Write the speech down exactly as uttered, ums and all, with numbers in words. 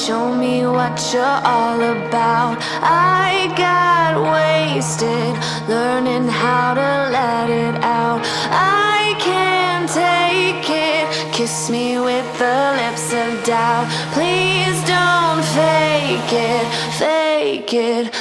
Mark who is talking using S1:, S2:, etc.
S1: show me what you're all about. I got wasted learning how to let it out. I can't take it. Kiss me with the lips of doubt. Please don't fake it, fake it.